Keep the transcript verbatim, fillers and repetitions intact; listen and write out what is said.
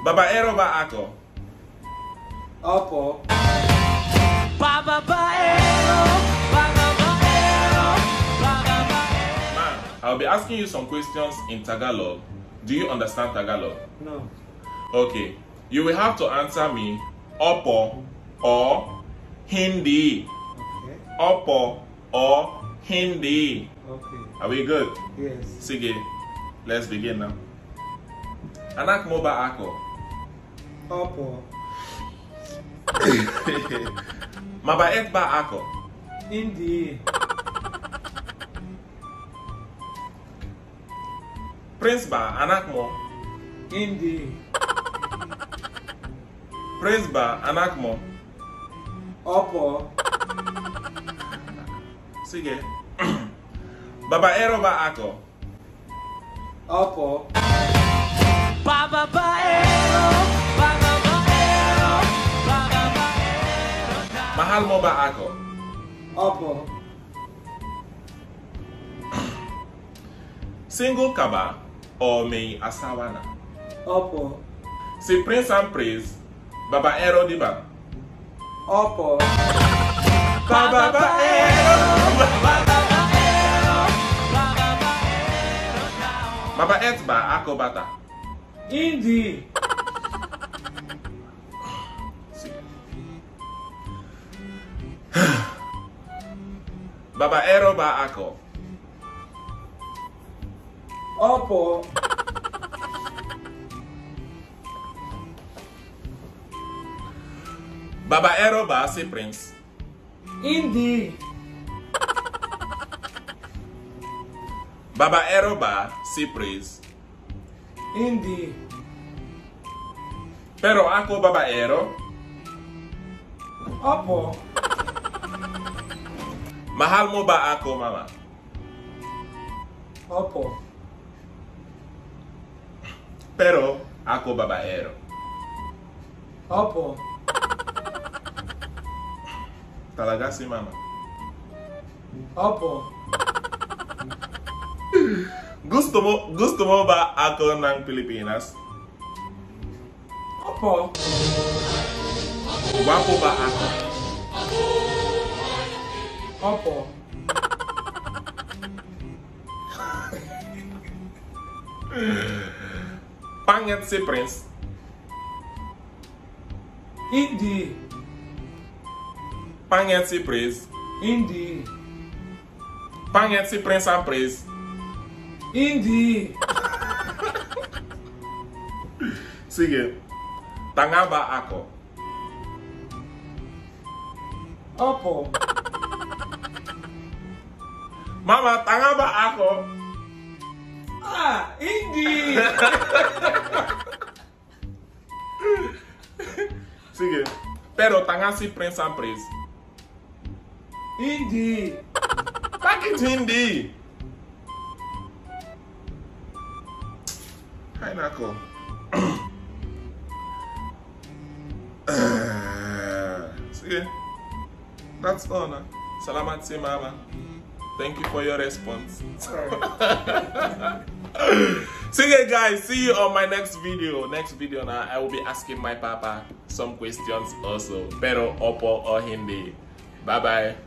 Babaero ba ako? Opo. Babaero, babaero, babaero. Man, I'll be asking you some questions in Tagalog. Do you understand Tagalog? No. Okay. You will have to answer me Opo or Hindi. Okay. Opo or Hindi. Okay. Are we good? Yes. Sige, let's begin now. Anak mo ba ako? Opo. Mabait ba ako? Hindi. Prince ba anak mo? Hindi. Prince ba anak mo? Opo. Sige. Babaero ba ako? Opo. Babaero, babaero, babaero. Mahal mo ba ako? Opo. Single ka ba o may asawa na? Opo. Si Prince and Prince, babaero di ba? Opo. Babaero! Babaero, babaero. Mabait ba ako bata? Hindi. Sige. Babaero ba ako? Opo. Babaero ba si Prince? Hindi. Babaero ba si Prince? Hindi. Pero ako babaero? Opo. Mahal mo ba ako, mama? Opo. Pero ako babaero. Opo. Talaga si mama? Opo. Gusto mo, gusto mo ba ako ng Pilipinas? Opo. Guwapo ba ako? Opo. Pangit si Prince? Hindi. Pangit si Prince? Hindi. Pangit si Prince and Prince? Hindi. Sige. Tanga ba ako? Opo. Mama, tanga ba ako? Ah, hindi. Sige. Pero tanga si Prince and Prince? Hindi. Bakit hindi? Ay nako. Sige. That's all na. Salamat si mama. Thank you for your response. Sige guys, see you on my next video. Next video na I will be asking my papa some questions also. Pero opo or hindi. Bye bye.